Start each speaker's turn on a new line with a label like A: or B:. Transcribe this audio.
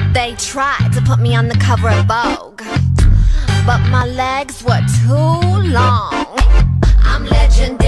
A: They tried to put me on the cover of Vogue, but my legs were too long. I'm legendary.